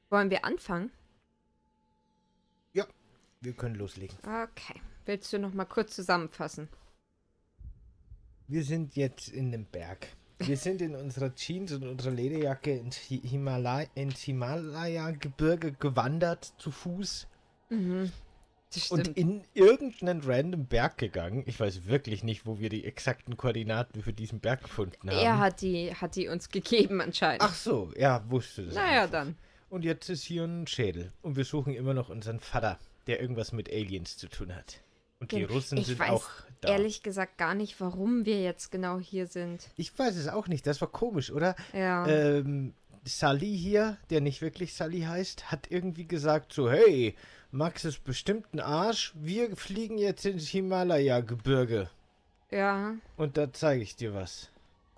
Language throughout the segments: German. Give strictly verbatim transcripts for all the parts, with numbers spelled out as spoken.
Wollen wir anfangen? Ja, wir können loslegen. Okay. Willst du noch mal kurz zusammenfassen? Wir sind jetzt in dem Berg. Wir sind in unserer Jeans und unserer Lederjacke ins Hi- Himalaya, ins Himalaya-Gebirge gewandert, zu Fuß. Mhm. Das Und stimmt. in irgendeinen random Berg gegangen. Ich weiß wirklich nicht, wo wir die exakten Koordinaten für diesen Berg gefunden haben. Er hat die, hat die uns gegeben anscheinend. Ach so, ja, wusste das. naja, einfach. dann. Und jetzt ist hier ein Schädel. Und wir suchen immer noch unseren Vater, der irgendwas mit Aliens zu tun hat. Und die Gen- Russen ich sind weiß auch da. ehrlich gesagt gar nicht, warum wir jetzt genau hier sind. Ich weiß es auch nicht. Das war komisch, oder? Ja. Ähm, Sully hier, der nicht wirklich Sully heißt, hat irgendwie gesagt so, hey, Max ist bestimmt ein Arsch. Wir fliegen jetzt ins Himalaya-Gebirge. ja. Und da zeige ich dir was.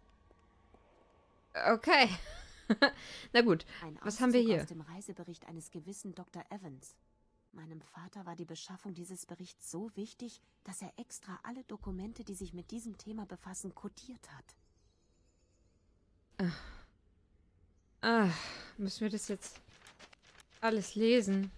Okay. Na gut. Ein Was haben wir Auszug hier? aus dem Reisebericht eines gewissen Doktor Evans. Meinem Vater war die Beschaffung dieses Berichts so wichtig, dass er extra alle Dokumente, die sich mit diesem Thema befassen, kodiert hat. Ah, müssen wir das jetzt alles lesen?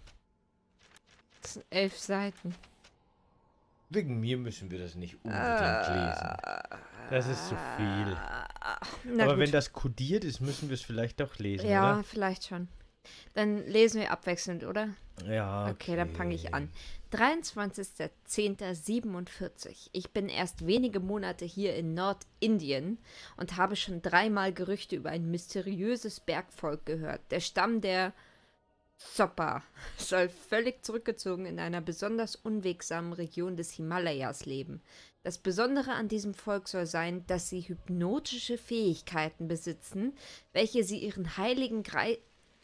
Das sind elf Seiten. Wegen mir müssen wir das nicht unbedingt lesen. Das ist zu viel. Na Aber gut. wenn das kodiert ist, müssen wir es vielleicht doch lesen, Ja, oder? vielleicht schon. Dann lesen wir abwechselnd, oder? Ja, Okay, dann fange ich an. dreiundzwanzigster zehnter siebenundvierzig. Ich bin erst wenige Monate hier in Nordindien und habe schon dreimal Gerüchte über ein mysteriöses Bergvolk gehört. Der Stamm der Zoppa soll völlig zurückgezogen in einer besonders unwegsamen Region des Himalayas leben. Das Besondere an diesem Volk soll sein, dass sie hypnotische Fähigkeiten besitzen, welche sie ihren heiligen Grei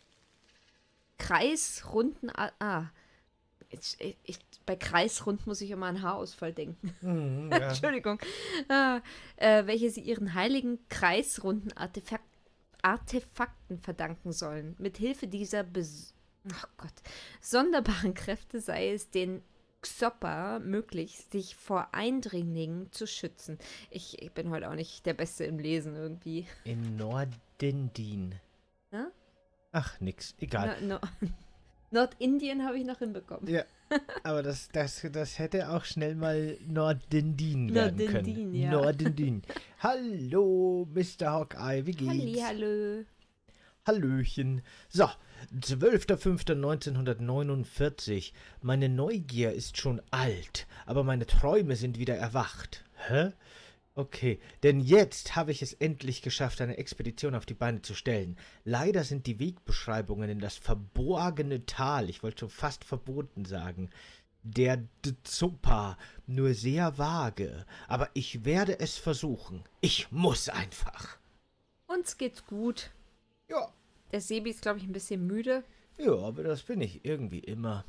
kreisrunden... Ah, ich, ich, bei kreisrund muss ich immer an Haarausfall denken. Mhm, ja. Entschuldigung. Ah, äh, welche sie ihren heiligen kreisrunden Artefak Artefakten verdanken sollen. Mithilfe dieser bes Ach Gott, sonderbaren Kräfte sei es den Xoppa möglich, sich vor Eindringlingen zu schützen. Ich, ich bin heute auch nicht der Beste im Lesen irgendwie. In Nordindien. Ja? Ach, nix. Egal. No, no. Nordindien habe ich noch hinbekommen. Ja, aber das, das, das hätte auch schnell mal Nordindien werden Nordindien, können. ja. Nordindien. Hallo, Mister Hawkeye, wie geht's? Hallihallo. Hallöchen. So, zwölfter fünfter neunzehnhundertneunundvierzig. Meine Neugier ist schon alt, aber meine Träume sind wieder erwacht. Hä? Okay, denn jetzt habe ich es endlich geschafft, eine Expedition auf die Beine zu stellen. Leider sind die Wegbeschreibungen in das verborgene Tal, ich wollte schon fast verboten sagen, der Dzopa nur sehr vage, aber ich werde es versuchen. Ich muss einfach. Uns geht's gut. Ja, Der Sebi ist, glaube ich, ein bisschen müde. ja, aber das bin ich irgendwie immer.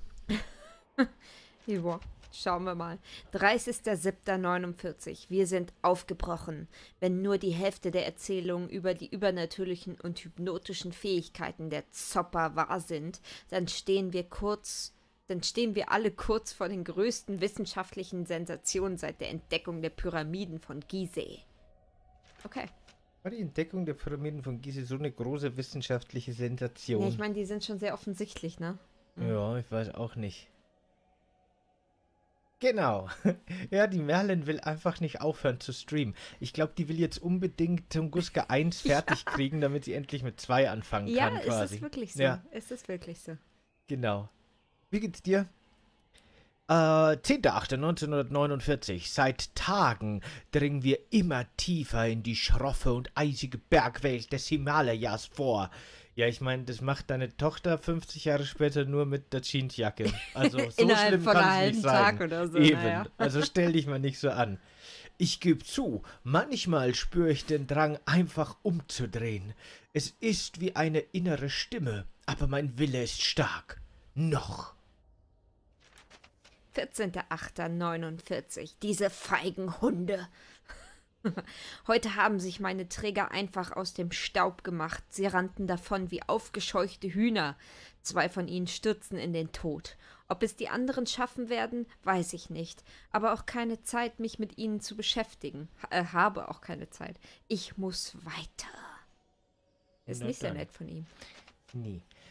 Ja, schauen wir mal. dreißigster siebter neunundvierzig. Wir sind aufgebrochen. Wenn nur die Hälfte der Erzählungen über die übernatürlichen und hypnotischen Fähigkeiten der Zoppa wahr sind, dann stehen wir kurz, dann stehen wir alle kurz vor den größten wissenschaftlichen Sensationen seit der Entdeckung der Pyramiden von Gizeh. Okay. War die Entdeckung der Pyramiden von Gizeh so eine große wissenschaftliche Ja, Sensation? ich meine, die sind schon sehr offensichtlich, ne? Ja, ich weiß auch nicht. Genau. Ja, die Merlin will einfach nicht aufhören zu streamen. Ich glaube, die will jetzt unbedingt Tunguska eins fertig kriegen, damit sie endlich mit zwei anfangen Ja, kann ist quasi. es wirklich so. Ja, Ist es wirklich so. genau. Wie geht's dir? Äh, zehnter achter neunzehnhundertneunundvierzig. Seit Tagen dringen wir immer tiefer in die schroffe und eisige Bergwelt des Himalayas vor. Ja, ich meine, das macht deine Tochter fünfzig Jahre später nur mit der Jeansjacke. Also so Innerhalb schlimm von kann einem es nicht halben sein. Tag oder so, Eben. naja. Also stell dich mal nicht so an. Ich gebe zu, manchmal spüre ich den Drang, einfach umzudrehen. Es ist wie eine innere Stimme, aber mein Wille ist stark. Noch. vierzehnter achter neunundvierzig. Diese feigen Hunde. Heute haben sich meine Träger einfach aus dem Staub gemacht. Sie rannten davon wie aufgescheuchte Hühner. Zwei von ihnen stürzen in den Tod. Ob es die anderen schaffen werden, weiß ich nicht. Aber auch keine Zeit, mich mit ihnen zu beschäftigen. Ha äh, habe auch keine Zeit. Ich muss weiter. Ist Na nicht sehr dann. nett von ihm. Nee.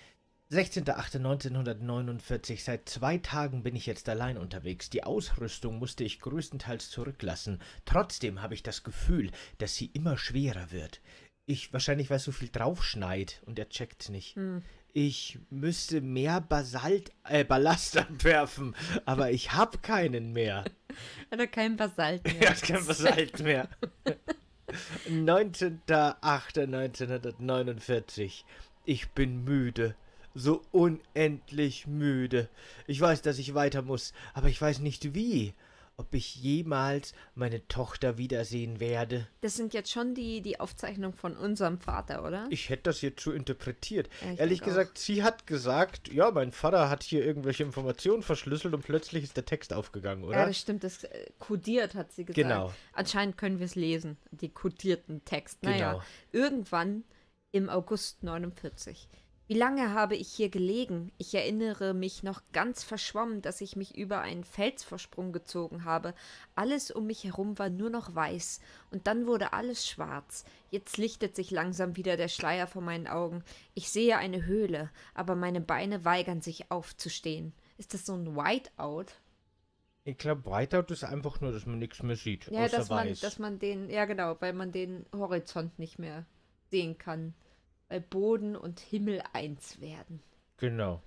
sechzehnter achter neunzehnhundertneunundvierzig. Seit zwei Tagen bin ich jetzt allein unterwegs. Die Ausrüstung musste ich größtenteils zurücklassen. Trotzdem habe ich das Gefühl, dass sie immer schwerer wird. Ich, wahrscheinlich, weil so viel draufschneit und er checkt's nicht. Hm. Ich müsste mehr Basalt, äh, Ballast abwerfen, aber ich habe keinen mehr. Hat er keinen Basalt mehr. Er hat keinen Basalt mehr. neunzehnter achter neunzehnhundertneunundvierzig. Ich bin müde. So unendlich müde. Ich weiß, dass ich weiter muss, aber ich weiß nicht wie. Ob ich jemals meine Tochter wiedersehen werde. Das sind jetzt schon die, die Aufzeichnungen von unserem Vater, oder? Ich hätte das jetzt so interpretiert. Ja, ich Ehrlich denk gesagt, sie hat gesagt, ja, mein Vater hat hier irgendwelche Informationen verschlüsselt und plötzlich ist der Text aufgegangen, oder? Ja, das stimmt. Das äh, kodiert, hat sie gesagt. Genau. Anscheinend können wir es lesen, die kodierten Text. Naja, Genau. irgendwann im August neunundvierzig. Wie lange habe ich hier gelegen? Ich erinnere mich noch ganz verschwommen, dass ich mich über einen Felsvorsprung gezogen habe. Alles um mich herum war nur noch weiß, und dann wurde alles schwarz. Jetzt lichtet sich langsam wieder der Schleier vor meinen Augen. Ich sehe eine Höhle, aber meine Beine weigern sich aufzustehen. Ist das so ein Whiteout? Ich glaube, Whiteout ist einfach nur, dass man nichts mehr sieht, Ja, außer dass man, weiß. dass man den, ja genau, weil man den Horizont nicht mehr sehen kann. Weil Boden und Himmel eins werden. Genau.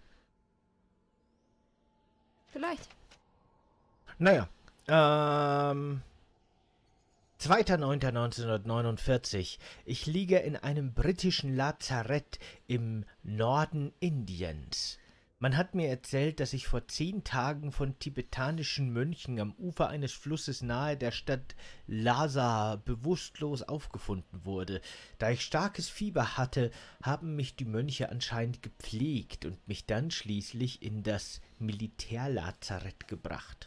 Vielleicht. Naja, ähm... zweiter neunter neunzehnhundertneunundvierzig. Ich liege in einem britischen Lazarett im Norden Indiens. Man hat mir erzählt, dass ich vor zehn Tagen von tibetanischen Mönchen am Ufer eines Flusses nahe der Stadt Lhasa bewusstlos aufgefunden wurde. Da ich starkes Fieber hatte, haben mich die Mönche anscheinend gepflegt und mich dann schließlich in das Militärlazarett gebracht.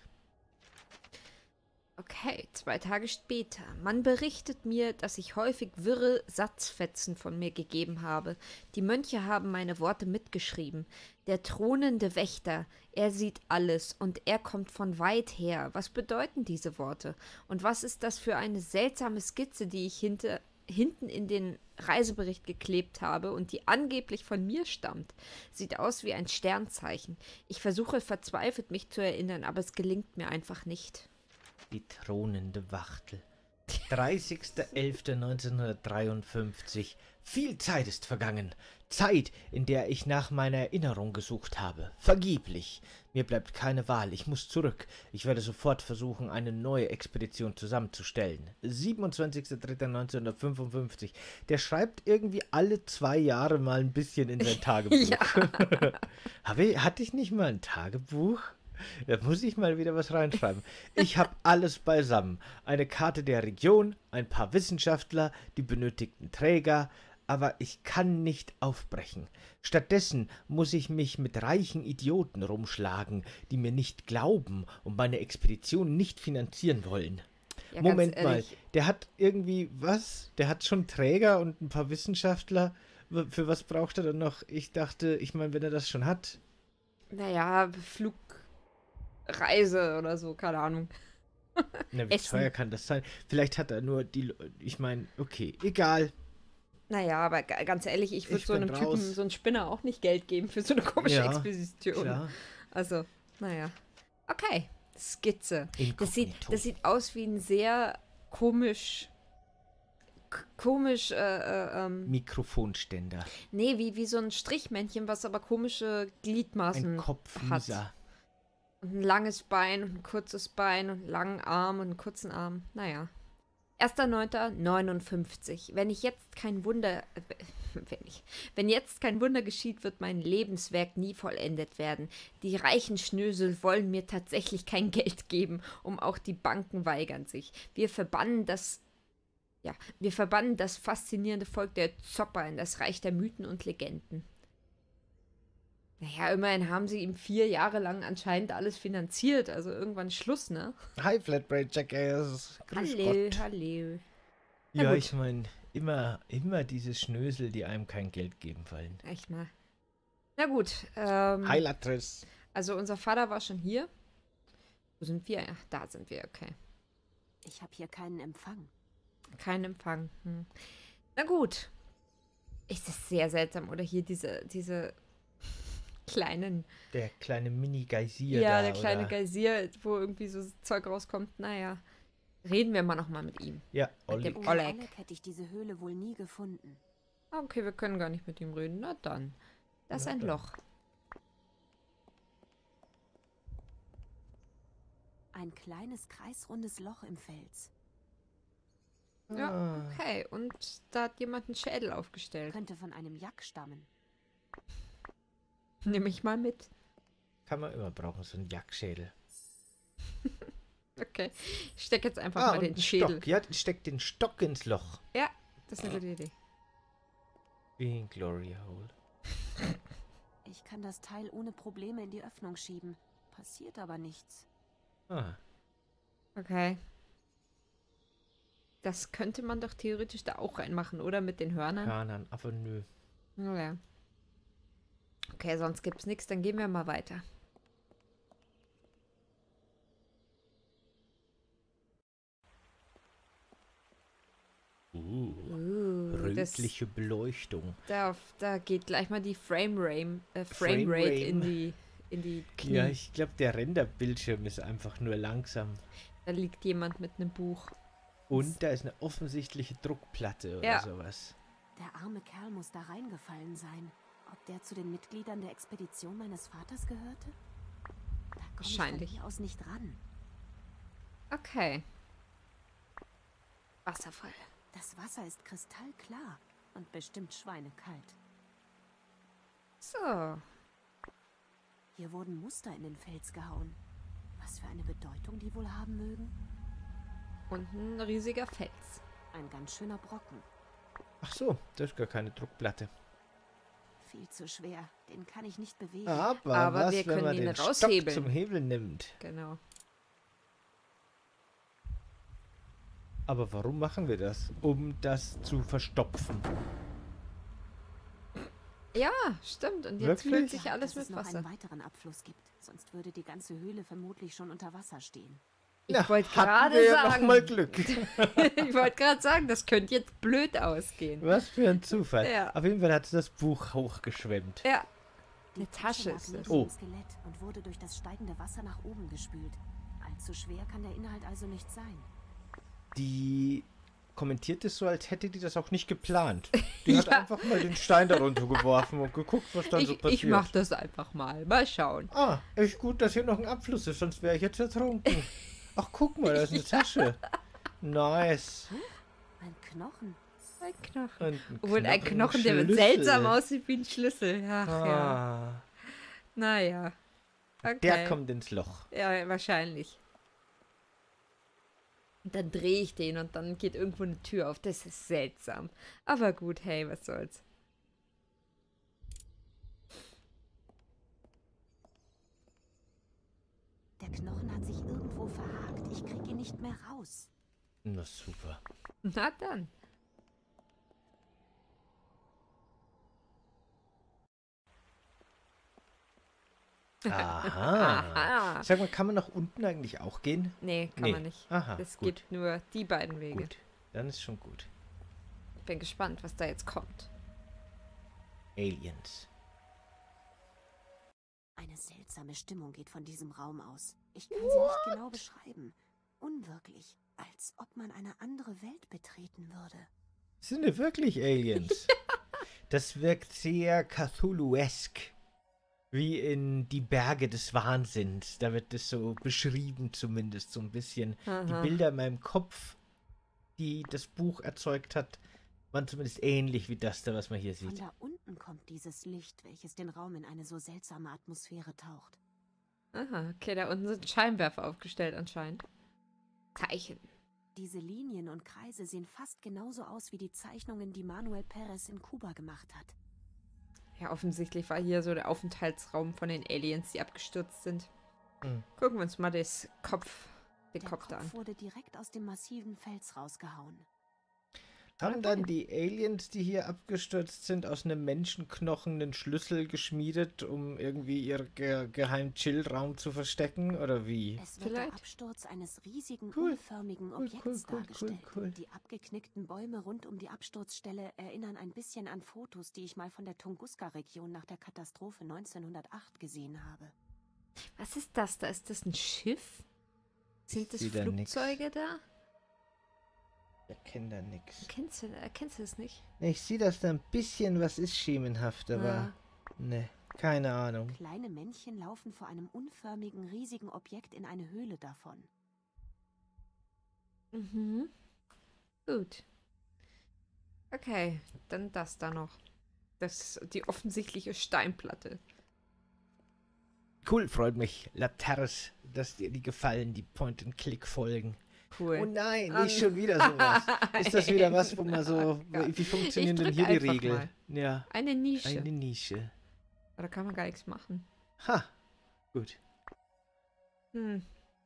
Okay, zwei Tage später. Man berichtet mir, dass ich häufig wirre Satzfetzen von mir gegeben habe. Die Mönche haben meine Worte mitgeschrieben. Der thronende Wächter, er sieht alles und er kommt von weit her. Was bedeuten diese Worte? Und was ist das für eine seltsame Skizze, die ich hinter, hinten in den Reisebericht geklebt habe und die angeblich von mir stammt? Sieht aus wie ein Sternzeichen. Ich versuche verzweifelt, mich zu erinnern, aber es gelingt mir einfach nicht. Die thronende Wachtel. dreißigster elfter neunzehnhundertdreiundfünfzig. Viel Zeit ist vergangen. Zeit, in der ich nach meiner Erinnerung gesucht habe. Vergeblich. Mir bleibt keine Wahl. Ich muss zurück. Ich werde sofort versuchen, eine neue Expedition zusammenzustellen. siebenundzwanzigster dritter neunzehnhundertfünfundfünfzig. Der schreibt irgendwie alle zwei Jahre mal ein bisschen in sein Tagebuch. Ja. Habe, hatte ich nicht mal ein Tagebuch? Da muss ich mal wieder was reinschreiben. Ich habe alles beisammen. Eine Karte der Region, ein paar Wissenschaftler, die benötigten Träger, aber ich kann nicht aufbrechen. Stattdessen muss ich mich mit reichen Idioten rumschlagen, die mir nicht glauben und meine Expedition nicht finanzieren wollen. Ja, Moment ganz mal, ehrlich, der hat irgendwie, was? Der hat schon Träger und ein paar Wissenschaftler. W- Für was braucht er dann noch? Ich dachte, ich meine, wenn er das schon hat. Naja, Flugreise oder so, keine Ahnung. Na, wie Essen. teuer kann das sein? Vielleicht hat er nur die, Le- ich meine, okay, egal. Naja, aber ga- ganz ehrlich, ich würde Ich so bin einem raus. Typen, so einem Spinner auch nicht Geld geben für so eine komische Ja, Expedition. Klar. Also, naja. Okay, Skizze. Das sieht, Inkognito. das sieht aus wie ein sehr komisch, k- komisch, äh, äh, ähm, Mikrofonständer. nee, wie, wie so ein Strichmännchen, was aber komische Gliedmaßen Ein hat. Kopfwieser. Und ein langes Bein und ein kurzes Bein und einen langen Arm und einen kurzen Arm. Naja. erster neunter neunundfünfzig. Wenn ich jetzt kein Wunder, äh, wenn ich, wenn jetzt kein Wunder geschieht, wird mein Lebenswerk nie vollendet werden. Die reichen Schnösel wollen mir tatsächlich kein Geld geben, um auch die Banken weigern sich. Wir verbannen das, ja, wir verbannen das faszinierende Volk der Zopper in das Reich der Mythen und Legenden. Naja, immerhin haben sie ihm vier Jahre lang anscheinend alles finanziert, also irgendwann Schluss, ne? Hi, Flatbread Jackass. Grüß Hallo, Gott. hallo. Na Ja, gut. ich meine, immer, immer diese Schnösel, die einem kein Geld geben wollen. Echt mal. Na gut, ähm, Hi, Latres. also unser Vater war schon hier. Wo sind wir? Ach, da sind wir, okay. Ich habe hier keinen Empfang. Kein Empfang. Hm. Na gut. Ist das sehr seltsam, oder hier diese, diese kleinen... Der kleine Mini-Geysir Ja, da, der kleine oder? Geysir, wo irgendwie so Zeug rauskommt. Naja, reden wir mal nochmal mit ihm. Ja, Mit Oleg. dem Ohne Oleg. Oleg hätte ich diese Höhle wohl nie gefunden. Ah, okay, wir können gar nicht mit ihm reden. Na dann. Das ist Na ein dann. Loch. Ein kleines, kreisrundes Loch im Fels. Ja, Ah. okay. Und da hat jemand einen Schädel aufgestellt. Könnte von einem Yak stammen. Nehme ich mal mit. Kann man immer brauchen, so einen Jagdschädel. Okay. Ich stecke jetzt einfach Ah, mal und den einen Schädel. Stock. Ja, steck den Stock ins Loch. Ja, das ist eine gute Idee. Wie ein Glory Hole. Ich kann das Teil ohne Probleme in die Öffnung schieben. Passiert aber nichts. Ah, Okay. Das könnte man doch theoretisch da auch reinmachen, oder? Mit den Hörnern? Hörnern, aber nö. Ja. Okay, sonst gibt's nichts. Dann gehen wir mal weiter. Uh, Uh, das, rötliche Beleuchtung. da, da geht gleich mal die Framerate äh, Frame Frame Rate in Rate. die, in die Knie. Ja, ich glaube, der Renderbildschirm ist einfach nur langsam. Da liegt jemand mit einem Buch. Und da ist eine offensichtliche Druckplatte oder Ja. sowas. Der arme Kerl muss da reingefallen sein. Ob der zu den Mitgliedern der Expedition meines Vaters gehörte? Da komme ich Wahrscheinlich. von hier aus nicht ran. Okay. Wasserfall. Das Wasser ist kristallklar und bestimmt schweinekalt. So. Hier wurden Muster in den Fels gehauen. Was für eine Bedeutung die wohl haben mögen? Und ein riesiger Fels. Ein ganz schöner Brocken. Ach so, das ist gar keine Druckplatte. Viel zu schwer. Den kann ich nicht bewegen. Aber, Aber was, wir wenn können man ihn den Stock raushebeln. zum Hebeln nimmt? Genau. Aber warum machen wir das? Um das zu verstopfen. Ja, stimmt. Und jetzt Wirklich? füllt sich alles dass es mit noch Wasser. einen weiteren Abfluss gibt. Sonst würde die ganze Höhle vermutlich schon unter Wasser stehen. Ich wollte hatten gerade wir ja noch sagen. mal Glück. Ich wollte gerade sagen, das könnte jetzt blöd ausgehen. Was für ein Zufall. Ja. Auf jeden Fall hat das Buch hochgeschwemmt. Ja. Die Eine Tasche lag ist neben es. Oh. dem Skelett und wurde durch das steigende Wasser nach oben gespült. Allzu schwer kann der Inhalt also nicht sein. Die kommentiert es so, als hätte die das auch nicht geplant. Die hat Ja. einfach mal den Stein darunter geworfen und geguckt, was dann so Ich, passiert. ich mach das einfach mal. Mal schauen. Ah, echt gut, dass hier noch ein Abfluss ist, sonst wäre ich jetzt ertrunken. Ach, guck mal, da ist eine Tasche. Nice. Ein Knochen. Ein Knochen. Und ein Obwohl ein Knochen, der Schlüssel. seltsam aussieht wie ein Schlüssel. Ach ja. Ah, Naja. Okay. der kommt ins Loch. Ja, wahrscheinlich. Und dann drehe ich den und dann geht irgendwo eine Tür auf. Das ist seltsam. Aber gut, hey, was soll's. Der Knochen hat sich irgendwo verhakt. Ich krieg ihn nicht mehr raus. Na super. Na dann. Aha. Aha. Sag mal, kann man nach unten eigentlich auch gehen? Nee, kann Nee. man nicht. Aha, Es gut. geht nur die beiden Wege. Gut, dann ist schon gut. Ich bin gespannt, was da jetzt kommt. Aliens. Eine seltsame Stimmung geht von diesem Raum aus. Ich kann sie nicht genau beschreiben. Unwirklich. Als ob man eine andere Welt betreten würde. Sind wir wirklich Aliens? Das wirkt sehr Cthulhu-esk. Wie in Die Berge des Wahnsinns. Da wird das so beschrieben zumindest so ein bisschen. Aha. Die Bilder in meinem Kopf, die das Buch erzeugt hat, waren zumindest ähnlich wie das da, was man hier Von sieht. da unten kommt dieses Licht, welches den Raum in eine so seltsame Atmosphäre taucht. Aha, okay, da unten sind Scheinwerfer aufgestellt anscheinend. Zeichen. Diese Linien und Kreise sehen fast genauso aus wie die Zeichnungen, die Manuel Perez in Kuba gemacht hat. Ja, offensichtlich war hier so der Aufenthaltsraum von den Aliens, die abgestürzt sind. Hm. Gucken wir uns mal das Kopf, den Der Kopf da an. Kopf wurde direkt aus dem massiven Fels rausgehauen. Haben dann die Aliens, die hier abgestürzt sind, aus einem Menschenknochen einen Schlüssel geschmiedet, um irgendwie ihr ge geheimen Chillraum zu verstecken? Oder wie? Es wird Vielleicht. der Absturz eines riesigen, Cool. unförmigen Cool, Objekts cool, cool, dargestellt. cool, cool. Die abgeknickten Bäume rund um die Absturzstelle erinnern ein bisschen an Fotos, die ich mal von der Tunguska-Region nach der Katastrophe neunzehnhundertacht gesehen habe. Was ist das da? Ist das ein Schiff? Sind das sehe da nix. Flugzeuge da? Ich erkenne da nix. Kennst du, erkennst du das nicht? Ich sehe, dass da ein bisschen was ist schemenhaft, aber Ja. ne, keine Ahnung. Kleine Männchen laufen vor einem unförmigen, riesigen Objekt in eine Höhle davon. Mhm. Gut. Okay, dann das da noch. Das ist die offensichtliche Steinplatte. Cool, freut mich, Lapterres, dass dir die gefallen, die Point-and-Click-Folgen. Cool. Oh nein, Ähm. nicht schon wieder sowas. Ist das wieder was, wo man so... Ja. Wie funktionieren Ich denn drück hier die einfach Regeln? mal. Ja, Eine Nische. eine Nische. Da kann man gar nichts machen. Ha, gut. Hm.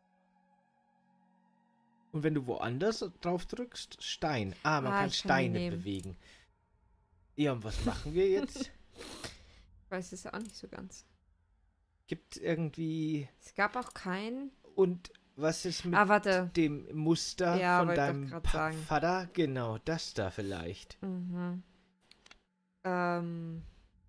Und wenn du woanders drauf drückst, Stein. Ah, man Ah, kann ich kann die Steine nehmen. bewegen. Ja, und was machen wir jetzt? Ich weiß es auch nicht so ganz. Gibt irgendwie... Es gab auch keinen. Und was ist mit Ah, warte. dem Muster Ja, von wollte ich deinem grad Pa- sagen. Vater? Genau, das da vielleicht. Mhm. Ähm.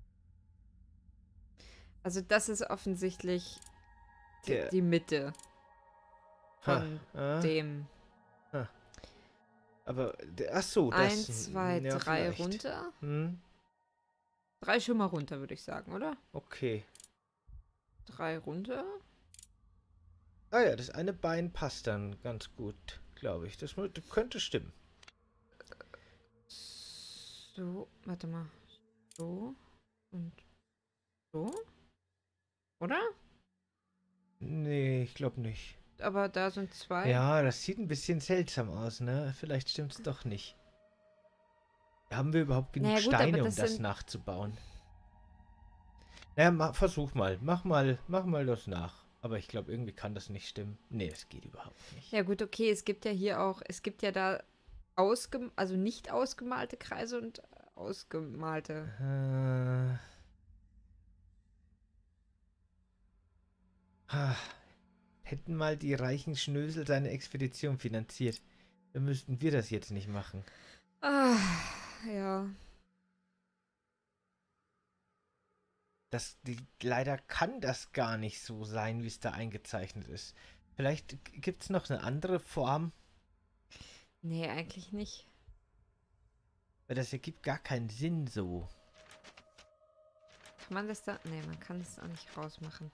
Also das ist offensichtlich die, Der- die Mitte Ha, von ah, dem. aber, der- ach so, das... Eins, zwei, ja, drei vielleicht. runter. Hm, Drei schon mal runter, würde ich sagen, oder? okay. Drei runter. Ah ja, das eine Bein passt dann ganz gut, glaube ich. Das mu- könnte stimmen. So, warte mal. So und so. Oder? Nee, ich glaube nicht. Aber da sind zwei. Ja, das sieht ein bisschen seltsam aus, ne? Vielleicht stimmt's doch nicht. Haben wir überhaupt genug Naja, gut, aber Steine, um das das sind- nachzubauen? Naja, ma, versuch mal. Mach mal, mach mal das nach. Aber ich glaube, irgendwie kann das nicht stimmen. Nee, es geht überhaupt nicht. Ja gut, okay, es gibt ja hier auch, es gibt ja da ausgem also nicht ausgemalte Kreise und ausgemalte. Äh. Ah, hätten mal die reichen Schnösel seine Expedition finanziert. Dann müssten wir das jetzt nicht machen. Ah, ja. Das, die, leider kann das gar nicht so sein, wie es da eingezeichnet ist. Vielleicht gibt es noch eine andere Form, Nee, eigentlich nicht. weil das ergibt gar keinen Sinn so. Kann man das da? Nee, man kann das auch nicht rausmachen.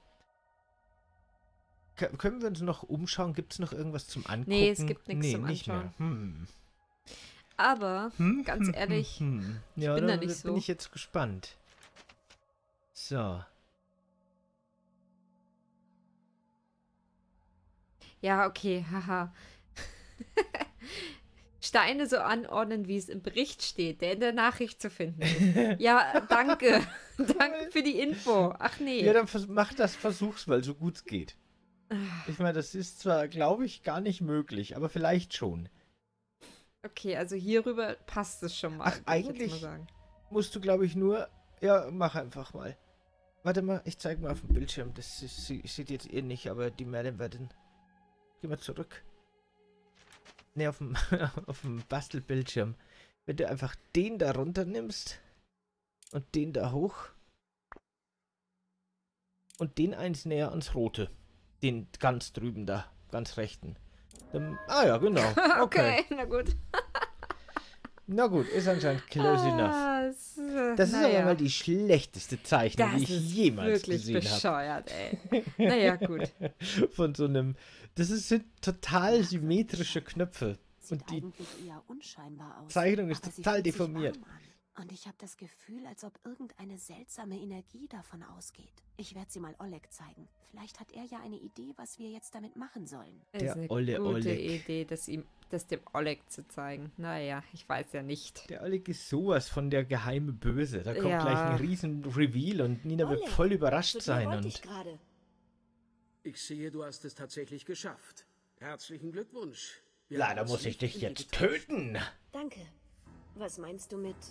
K können wir uns noch umschauen? Gibt es noch irgendwas zum Angucken? Nee, es gibt nichts nee, zum nicht mehr. Anschauen. Hm. Aber, Hm? ganz Hm, ehrlich, hm, hm. Ja, bin da da nicht bin so. ich jetzt gespannt. So. ja, okay, haha. Steine so anordnen, wie es im Bericht steht, der in der Nachricht zu finden ist. Ja, danke. Danke für die Info. Ach nee. Ja, dann vers mach das, versuch's mal, so gut es geht. Ich meine, das ist zwar, glaube ich, gar nicht möglich, aber vielleicht schon. Okay, also hierüber passt es schon mal. Ach, würd ich jetzt eigentlich- mal sagen. Musst du, glaube ich, nur... Ja, mach einfach mal. Warte mal, ich zeig mal auf dem Bildschirm. Das ist, sie- sieht jetzt ihr nicht, aber die Merlin werden... Geh mal zurück. Ne, auf dem, auf dem Bastelbildschirm. Wenn du einfach den da runter nimmst und den da hoch und den eins näher ans Rote. Den ganz drüben da, ganz rechten. Dann, ah ja, genau. Okay. Okay, na gut. Na gut, ist anscheinend close enough. Ah, s- Das ist naja. aber mal die schlechteste Zeichnung, Das die ich ist jemals wirklich gesehen habe. bescheuert, ey. Naja, gut. Von so einem... Das ist, sind total symmetrische Knöpfe. Sieht Und die eigentlich eher unscheinbar aus. Zeichnung ist aber sie total fühlt sich deformiert. warm an. Und ich habe das Gefühl, als ob irgendeine seltsame Energie davon ausgeht. Ich werde sie mal Oleg zeigen. Vielleicht hat er ja eine Idee, was wir jetzt damit machen sollen. Das Der ist eine olle gute Oleg. Idee, das, ihm, das dem Oleg zu zeigen. Naja, ich weiß ja nicht. Der Oleg ist sowas von der geheime Böse. Da kommt Ja. gleich ein riesen Reveal und Nina wird Oleg, voll überrascht Zu dir sein. wollte ich Und gerade. Ich sehe, du hast es tatsächlich geschafft. Herzlichen Glückwunsch. Wir leider haben's muss ich nicht dich in dir jetzt getäuscht. töten. Danke. Was meinst du mit...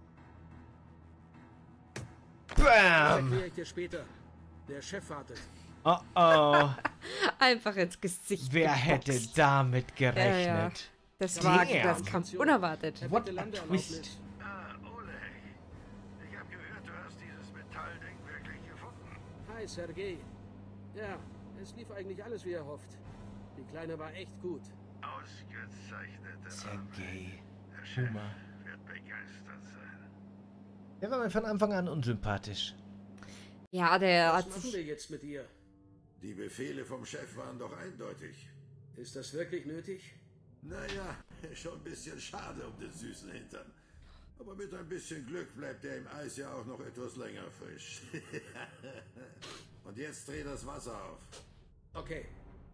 Das Bam! erkläre ich dir später. Der Chef wartet. Oh oh. Einfach ins Gesicht. Wer geboxt. hätte damit gerechnet? Ja, ja. Das war, Damn. das kam unerwartet. Herr, What bitte a Landeerlaubnis. twist. Ah, Oleg. Ich habe gehört, du hast dieses Metallding wirklich gefunden. Hi, Sergei. Ja, es lief eigentlich alles wie erhofft. Die Kleine war echt gut. Ausgezeichnete Sergei. Arbeit. Der Chef Humor. wird begeistert sein. Der war mir von Anfang an unsympathisch. Ja, der Was hat machen sich... wir jetzt mit ihr? Die Befehle vom Chef waren doch eindeutig. Ist das wirklich nötig? Naja, schon ein bisschen schade um den süßen Hintern. Aber mit ein bisschen Glück bleibt er im Eis ja auch noch etwas länger frisch. Und jetzt dreh das Wasser auf. Okay.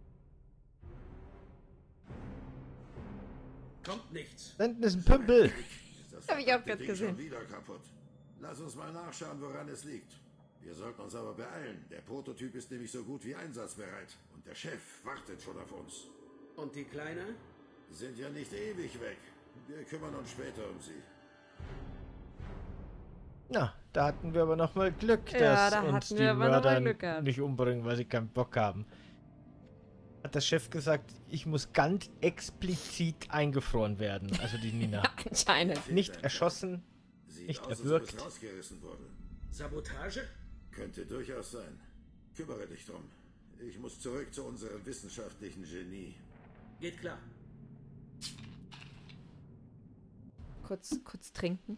Kommt nichts. Da hinten ist ein Pümpel. Ist das Hab ich auch verdammte grad Ding gesehen. schon wieder kaputt. Lass uns mal nachschauen, woran es liegt. Wir sollten uns aber beeilen. Der Prototyp ist nämlich so gut wie einsatzbereit. Und der Chef wartet schon auf uns. Und die Kleine? Sind ja nicht ewig weg. Wir kümmern uns später um sie. Na, da hatten wir aber noch mal Glück, Ja, dass da uns hatten die wir aber noch mal Mörder Glück gehabt. nicht umbringen, weil sie keinen Bock haben. Hat der Chef gesagt, ich muss ganz explizit eingefroren werden. Also die Nina. Anscheinend. Nicht erschossen. Sieht Nicht aus, als ob erwürgt. es rausgerissen wurde. Sabotage? Könnte durchaus sein. Kümmere dich drum. Ich muss zurück zu unserem wissenschaftlichen Genie. Geht klar. Kurz, kurz trinken.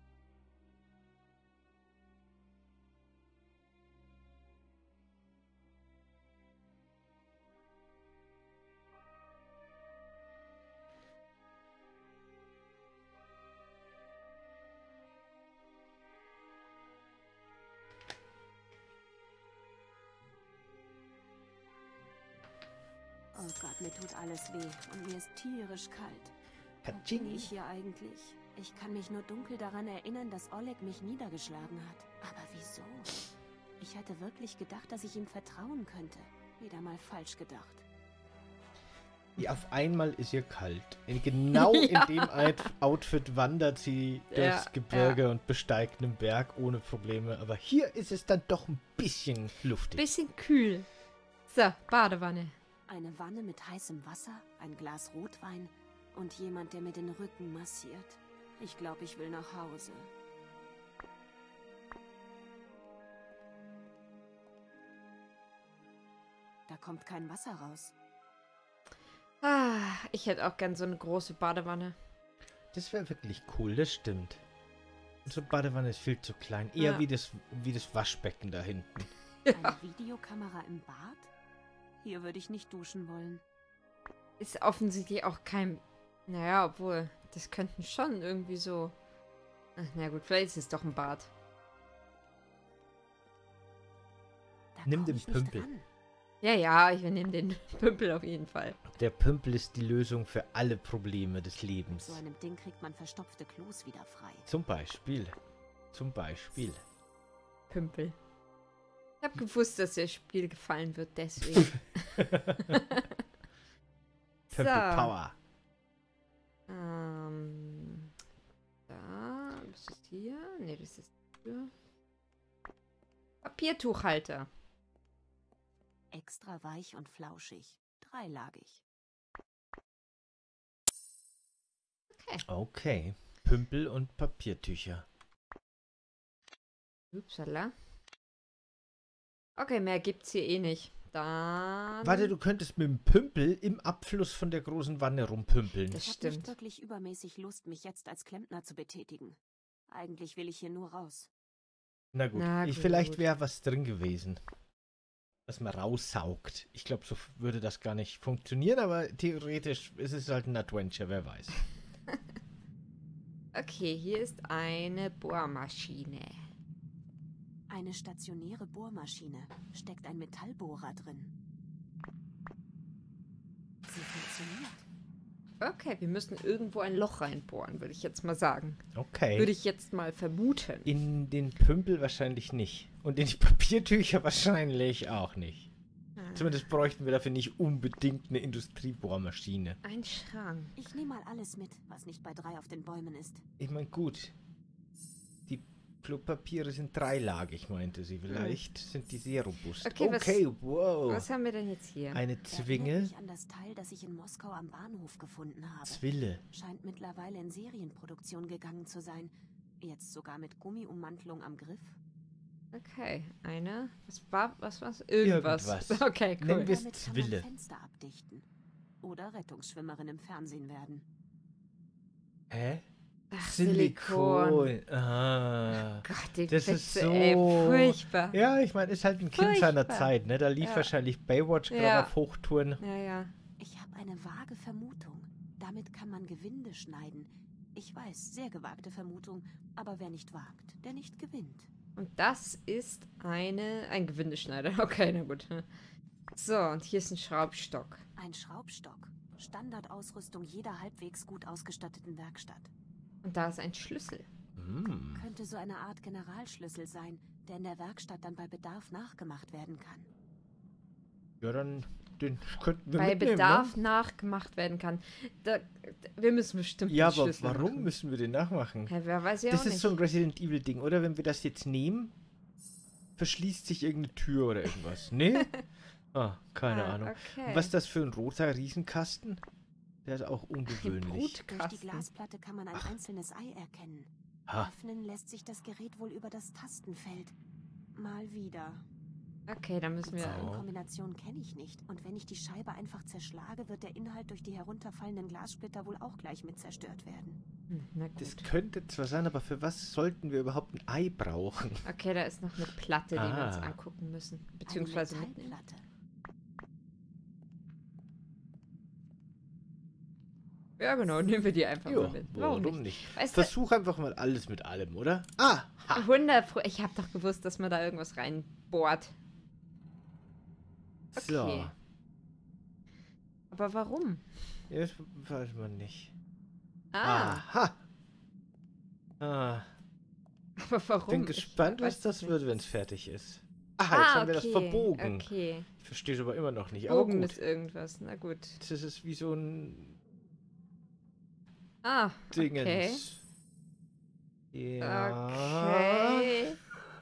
Oh Gott, mir tut alles weh und mir ist tierisch kalt. Wo bin Katsching. ich hier eigentlich? Ich kann mich nur dunkel daran erinnern, dass Oleg mich niedergeschlagen hat. Aber wieso? Ich hatte wirklich gedacht, dass ich ihm vertrauen könnte. Wieder mal falsch gedacht. Wie auf einmal ist ihr kalt. In, genau Ja. in dem Out- Outfit wandert sie durchs Ja, Gebirge und besteigt einen Berg ohne Probleme. Aber hier ist es dann doch ein bisschen luftig. Bisschen kühl. So, Badewanne. Eine Wanne mit heißem Wasser, ein Glas Rotwein und jemand, der mir den Rücken massiert. Ich glaube, ich will nach Hause. Da kommt kein Wasser raus. Ah, ich hätte auch gern so eine große Badewanne. Das wäre wirklich cool, das stimmt. Unsere Badewanne ist viel zu klein. Eher Ja. wie, das, wie das Waschbecken da hinten. Eine Videokamera im Bad? Hier würde ich nicht duschen wollen. Ist offensichtlich auch kein... Naja, obwohl, das könnten schon irgendwie so... Ach, na gut, vielleicht ist es doch ein Bad. Da Nimm komm den ich nicht Pümpel. ran. Ja, ja, ich nehme den Pümpel auf jeden Fall. Der Pümpel ist die Lösung für alle Probleme des Mit Lebens. so einem Ding kriegt man verstopfte Klos wieder frei. Zum Beispiel. Zum Beispiel. Pümpel. Ich habe gewusst, dass das Spiel gefallen wird, deswegen. Pümpel Power. Ähm, da, was ist hier? Ne, das ist hier. Papiertuchhalter. Extra weich und flauschig. Dreilagig. Okay. Pümpel und Papiertücher. Upsala. Okay, mehr gibt's hier eh nicht. Dann... Warte, du könntest mit dem Pümpel im Abfluss von der großen Wanne rumpümpeln. Das Ich habe nicht stimmt. wirklich übermäßig Lust, mich jetzt als Klempner zu betätigen. Eigentlich will ich hier nur raus. Na gut, Na ich, gut. vielleicht wäre was drin gewesen. Was man raussaugt. Ich glaube, so würde das gar nicht funktionieren, aber theoretisch ist es halt ein Adventure, wer weiß. Okay, hier ist eine Bohrmaschine. Eine stationäre Bohrmaschine. Steckt ein Metallbohrer drin. Sie funktioniert. Okay, wir müssen irgendwo ein Loch reinbohren, würde ich jetzt mal sagen. Okay. Würde ich jetzt mal vermuten. In den Pümpel wahrscheinlich nicht. Und in die Papiertücher wahrscheinlich auch nicht. Ja, Zumindest bräuchten wir dafür nicht unbedingt eine Industriebohrmaschine. Ein Schrank. Ich nehme mal alles mit, was nicht bei drei auf den Bäumen ist. Ich meine, gut. Die Klopapiere sind dreilagig, meinte sie. Vielleicht hm. sind die sehr robust. Okay, okay was, wow. Was haben wir denn jetzt hier? Eine Zwinge. Erinnert mich an das Teil, das ich in Moskau am Bahnhof gefunden habe. Zwille. Scheint mittlerweile in Serienproduktion gegangen zu sein. Jetzt sogar mit Gummiummantelung am Griff. Okay, eine. Was war, was war's? Irgendwas. Irgendwas. Okay, cool. Nennen wir es Damit kann Zwille. man Fenster abdichten. Oder Rettungsschwimmerin im Fernsehen werden. Hä? Ach, Silikon. Silikon. Ah. Gott, die Das Witze, ist so... ey, furchtbar. Ja, ich meine, ist halt ein Kind seiner Furchtbar. Zeit, ne? Da lief Ja. wahrscheinlich Baywatch gerade Ja. auf Hochtouren. Ja, ja. Ich habe eine vage Vermutung. Damit kann man Gewinde schneiden. Ich weiß, sehr gewagte Vermutung, aber wer nicht wagt, der nicht gewinnt. Und das ist eine, ein Gewindeschneider. Okay, na gut. So, und hier ist ein Schraubstock. Ein Schraubstock. Standardausrüstung jeder halbwegs gut ausgestatteten Werkstatt. Und da ist ein Schlüssel. Hm. Könnte so eine Art Generalschlüssel sein, der in der Werkstatt dann bei Bedarf nachgemacht werden kann. Ja, dann den könnten wir Bei mitnehmen, Bedarf ne? nachgemacht werden kann. Da, wir müssen bestimmt Ja, den aber Schlüssel warum machen. müssen wir den nachmachen? Hä, wer weiß ja Das auch ist nicht. so ein Resident Evil Ding, oder? Wenn wir das jetzt nehmen, verschließt sich irgendeine Tür oder irgendwas. Nee? Ah, keine Ah, Ahnung. okay. Und was ist das für ein roter Riesenkasten? Der ist auch ungewöhnlich. Durch die Brutkasten. Glasplatte kann man ein Ach. einzelnes Ei erkennen. Ha. Öffnen lässt sich das Gerät wohl über das Tastenfeld. Mal wieder. Okay, dann müssen Die wir... Oh. Zahlenkombination kenne ich nicht. Und wenn ich die Scheibe einfach zerschlage, wird der Inhalt durch die herunterfallenden Glassplitter wohl auch gleich mit zerstört werden. Hm, na gut. Das könnte zwar sein, aber für was sollten wir überhaupt ein Ei brauchen? Okay, da ist noch eine Platte, die wir uns Ah. angucken müssen. Beziehungsweise Eine mitnehmen. Metallplatte. Ja, genau, nehmen wir die einfach Ja, mal mit. Warum warum nicht? nicht? Weißt du, Versuch einfach mal alles mit allem, oder? Ah! Ha. hundert Pro ich habe doch gewusst, dass man da irgendwas reinbohrt. So. Okay. Aber warum? Ja, das weiß man nicht. Ah, Aha! Ah, aber warum? bin gespannt, Ich was weiß das nicht. wird, wenn es fertig ist. Ah, jetzt Ah, haben wir das okay, verbogen. Okay. Ich verstehe es aber immer noch nicht. Aber Bogen gut. ist irgendwas. Na gut. Das ist wie so ein Ah, okay. Dingens. Ja. Okay.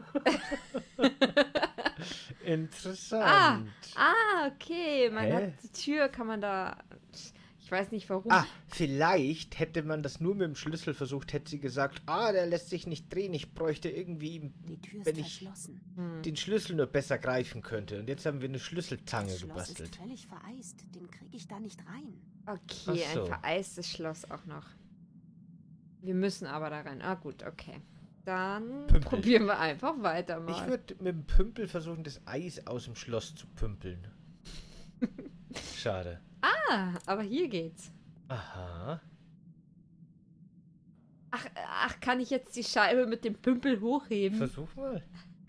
Interessant. Ah, okay. Man Hä? hat die Tür, kann man da. Ich weiß nicht warum. Ah, vielleicht hätte man das nur mit dem Schlüssel versucht, hätte sie gesagt, ah, der lässt sich nicht drehen, ich bräuchte irgendwie, Die Tür ist wenn ich verschlossen. Hm. den Schlüssel nur besser greifen könnte. Und jetzt haben wir eine Schlüsselzange Das Schloss gebastelt. ist völlig vereist. Den kriege ich da nicht rein. Okay, Ach so. ein vereistes Schloss auch noch. Wir müssen aber da rein. Ah, gut, okay. Dann Pümpel. probieren wir einfach weiter mal. Ich würde mit dem Pümpel versuchen, das Eis aus dem Schloss zu pümpeln. Schade. Ah, aber hier geht's. Aha. Ach, ach, kann ich jetzt die Scheibe mit dem Pümpel hochheben? Versuch mal.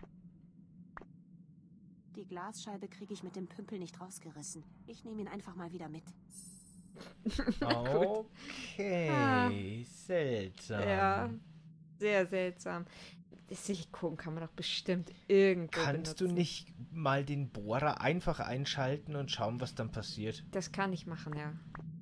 Die Glasscheibe kriege ich mit dem Pümpel nicht rausgerissen. Ich nehme ihn einfach mal wieder mit. Okay, Ah. seltsam. Ja, sehr seltsam. Das Silikon kann man doch bestimmt irgendwo Kannst du benutzen. nicht mal den Bohrer einfach einschalten und schauen, was dann passiert? Das kann ich machen, ja.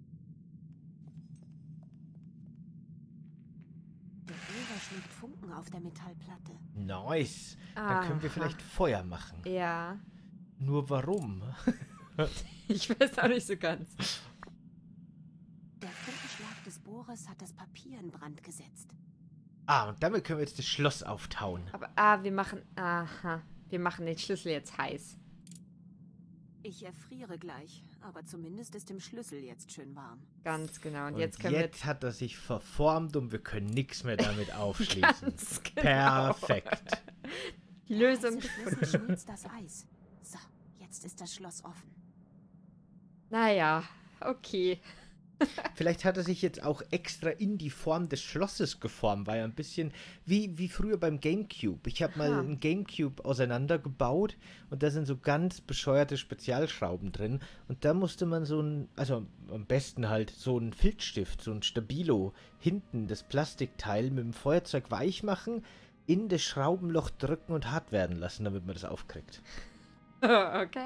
Der Bohrer schlägt Funken auf der Metallplatte. Nice. Dann können wir Aha. vielleicht Feuer machen. Ja. Nur warum? Ich weiß auch nicht so ganz. Der Funkenschlag des Bohrers hat das Papier in Brand gesetzt. Ah, und damit können wir jetzt das Schloss auftauen. Aber, ah, wir machen, aha, wir machen den Schlüssel jetzt heiß. Ich erfriere gleich, aber zumindest ist dem Schlüssel jetzt schön warm. Ganz genau. Und, Und jetzt können jetzt hat er sich verformt und wir können nichts mehr damit wir aufschließen. ganz genau. Perfekt. Die Lösung. Der heiße Schlüssel schmilzt das Eis. So, jetzt ist das Schloss offen. Naja, okay. Vielleicht hat er sich jetzt auch extra in die Form des Schlosses geformt, war ja ein bisschen wie, wie früher beim Gamecube. Ich habe mal Aha. einen Gamecube auseinandergebaut und da sind so ganz bescheuerte Spezialschrauben drin und da musste man so ein, also am besten halt so einen Filzstift, so ein Stabilo, hinten das Plastikteil mit dem Feuerzeug weich machen, in das Schraubenloch drücken und hart werden lassen, damit man das aufkriegt. Okay.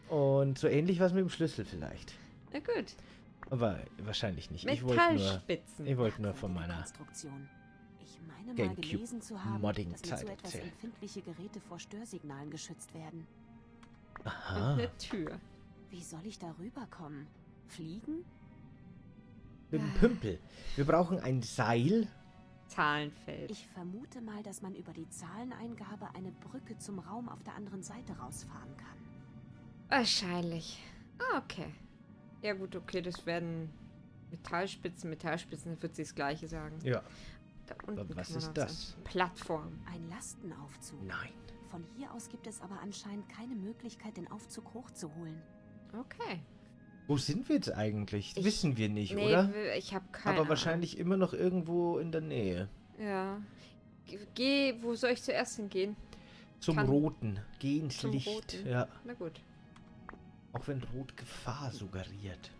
Und so ähnlich was mit dem Schlüssel vielleicht. Na gut. Aber wahrscheinlich nicht. Ich wollte nur, Metallspitzen. ich wollte nur von meiner Konstruktion. Ich meine mal GameCube gelesen zu haben, dass Modding-Zeit mit so etwas erzählen. empfindliche Geräte vor Störsignalen geschützt werden. Aha. Eine Tür. Wie soll ich da rüberkommen? Fliegen? Mit dem Pümpel. Wir brauchen ein Seil. Zahlenfeld. Ich vermute mal, dass man über die Zahleneingabe eine Brücke zum Raum auf der anderen Seite rausfahren kann. Wahrscheinlich. Ah, okay. Ja gut, okay, das werden Metallspitzen, Metallspitzen, wird sie das gleiche sagen. Ja. Da unten Aber was kann man ist noch das? sagen. Plattform. Ein Lastenaufzug. Nein. Von hier aus gibt es aber anscheinend keine Möglichkeit, den Aufzug hochzuholen. Okay. Wo sind wir jetzt eigentlich? Ich- Wissen wir nicht, Nee, oder? w- ich habe keine Aber Ahnung. wahrscheinlich immer noch irgendwo in der Nähe. Ja. G- Geh, wo soll ich zuerst hingehen? Zum Kann- Roten. Geh ins Zum Licht. Roten. Ja. Na gut. Auch wenn Rot Gefahr suggeriert.